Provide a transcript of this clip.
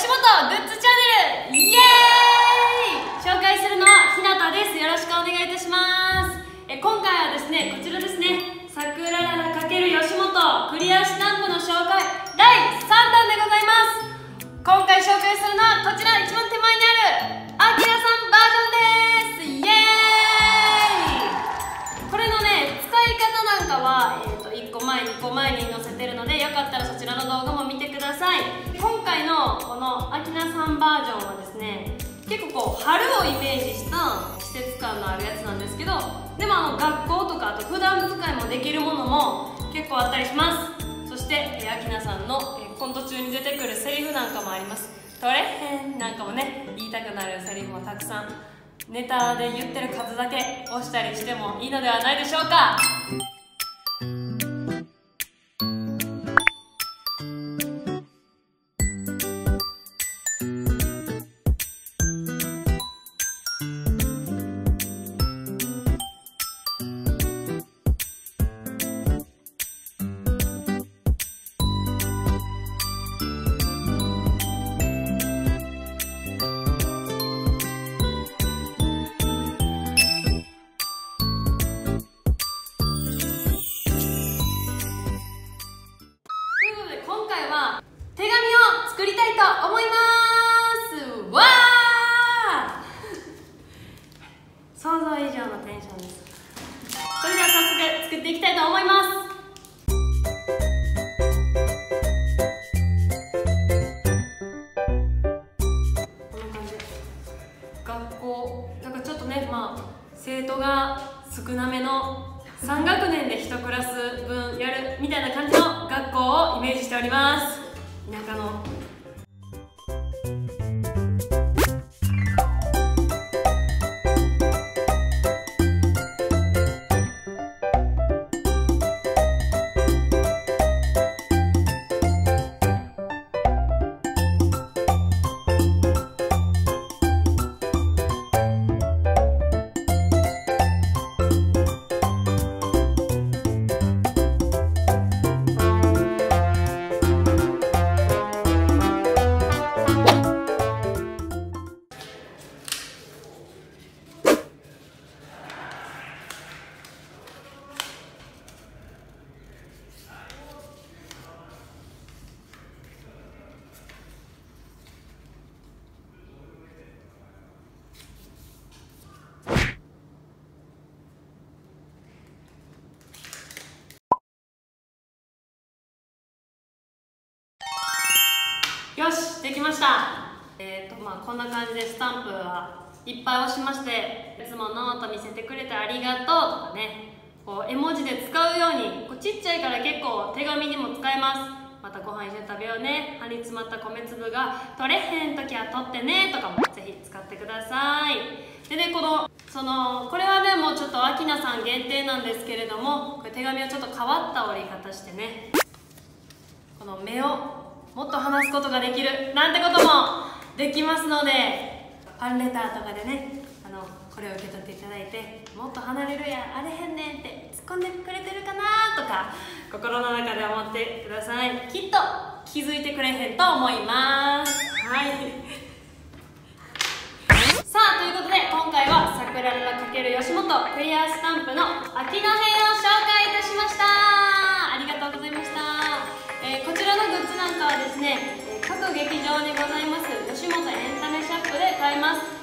吉本グッズチャンネルイエーイ。紹介するのはひなたです。よろしくお願いいたします。今回はですね、こちらですね、さくららら×吉本クリアスタンプの紹介第3弾でございます。今回紹介するのはこちら、一番手前にあるあきらさんバージョンです。イエーイ。これのね、使い方なんかは、1個前2個前に載せてるので、よかったらそちらの動画も見てください。今回のこのあきらさんバージョンはですね、結構こう春をイメージした季節感のあるやつなんですけど、でも学校とかあと普段使いもできるものも結構あったりします。そしてあきなさんのコント中に出てくるセリフなんかもあります。取れへんなんかもね、言いたくなるセリフもたくさんネタで言ってる数だけ押したりしてもいいのではないでしょうか。手紙を作りたいと思います。わー想像以上のテンションです。それでは早速作っていきたいと思います。こんな感じ。学校なんかちょっとね、生徒が少なめの3学年で1クラス分やるみたいな感じの学校をイメージしております。田舎のよし、できました。こんな感じでスタンプはいっぱい押しまして、いつもノート見せてくれてありがとうとかね、こう絵文字で使うように、こうちっちゃいから結構手紙にも使えます。またご飯一緒に食べようね、歯に詰まった米粒が取れへん時は取ってねとかもぜひ使ってください。でね、これはね、もうちょっとあきなさん限定なんですけれども、これ手紙をちょっと変わった折り方してね、この目をもっと話すことができるなんてこともできますので、ファンレターとかでね、これを受け取っていただいて、もっと離れるやあれへんねんって突っ込んでくれてるかなとか心の中で思ってください。きっと気づいてくれへんと思います。はい。さあ、ということで今回はさくららら×吉本クリアスタンプの秋の編を紹介いたしました。ありがとうございました。こちらのグッズなんかはですね、各劇場にございます吉本エンタメショップで買えます。